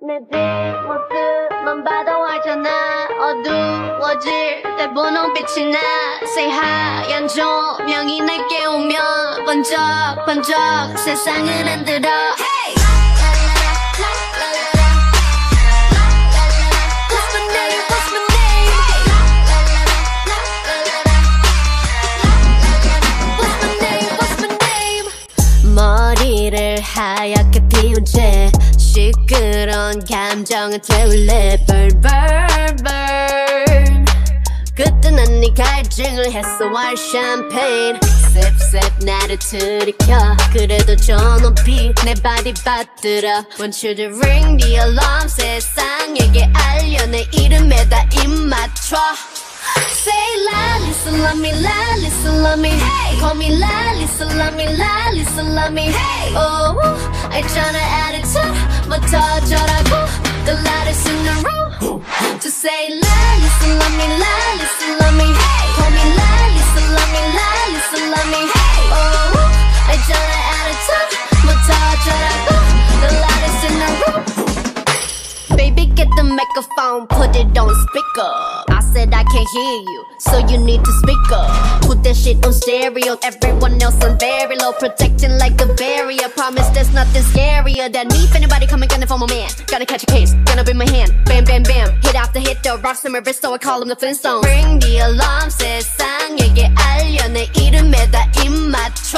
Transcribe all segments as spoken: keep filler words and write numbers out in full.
내 뒷모습만 봐도 알잖아. 어두워질 때 분홍빛이 나. Say 하얀 조명이 날 깨우면 번쩍번쩍 세상을 흔들어. Hey! What's my name? What's my name? What's my name? What's my name? 머리를 하얗게 피운 채 시끄러운 감정을 태울래. Burn, burn, burn. 그때 난 네 갈증을 했어. White champagne. Sip, sip 나를 들이켜. 그래도 저 높이 내 바디 받들어. Want you to ring the alarm. 세상에게 알려 내 이름에다 입 맞춰. Say lalisa, love me, lalisa, love me. Hey. Call me lalisa, love me, lalisa, love me. Hey. Oh, 알잖아 attitude 뭐 터져라고. The loudest in the room. To say lalisa, love me, lalisa, love me. Hey. Call me lalisa, love me, lalisa, love me. Hey. Oh, 알잖아 attitude 뭐 터져라고. The loudest in the room. Baby, get the microphone, put it on speaker. I said I can't hear you, so you need to speak up. Put that shit on stereo, everyone else on very low. Protecting like a barrier, promise there's nothing scarier than me. If anybody coming, gonna phone my man. Gotta catch a case, gonna be my hand. Bam, bam, bam, hit after hit, the rocks in my wrist, so I call them the Flintstones. Ring the alarm, 세상에게 알려 내 이름에다 입 맞춰.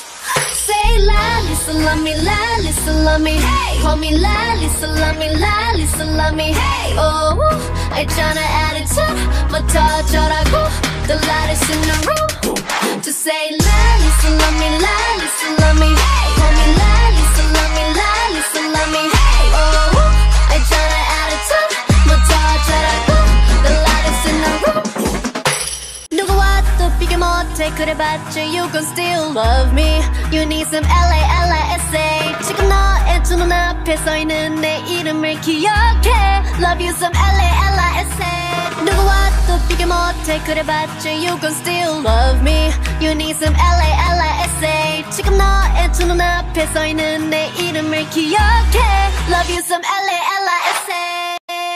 Say lalisa, love me, lalisa, love me. Hey. Call me lalisa, love me, lalisa, love me. Hey. Oh, 알잖아 attitude 뭐 터져라고. The loudest in the room. To say lalisa, love me, lalisa, love me. Hey. Call me lalisa, love me, lalisa, love me. Hey. Oh, 알잖아 attitude 뭐 터져라고. The loudest in the room. 누구와 또 비교 못해 그래봤자 you gon' still love me. You need some L A L I S A. 지금 너의 두 눈앞에 서있는 내 이름을 기억해. Love you some L A L I S A. 누구와 또 비교 못해 그래봤자 you gon' still love me. You need some L A L I S A. 지금 너의 두 눈앞에 서있는 내 이름을 기억해. Love you some L A L I S A.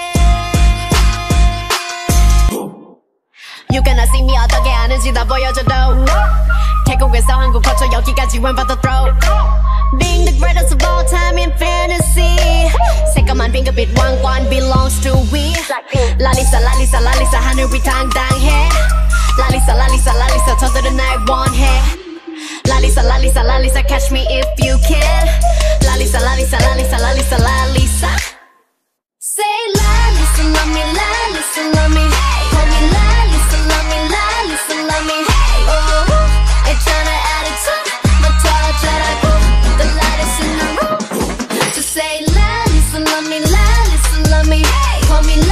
You cannot see me 어떻게 하는지 다 보여줘도 태국에서 한국 거쳐 여기까지 when but the throat. Being the greatest of all time in fantasy. 새까만 핑크빛 왕관 belongs to we. lalisa lalisa lalisa 하늘 위 당당해. lalisa lalisa lalisa 저들은 날 원해. lalisa lalisa lalisa catch me if you can. lalisa lalisa lalisa lalisa lalisa. Say lalisa love me, lalisa love me. Call me lalisa love me, lalisa love me. Oh, 알잖아 attitude 뭐 터져라고. The loudest in the room. To say lalisa love me, lalisa love me. Call me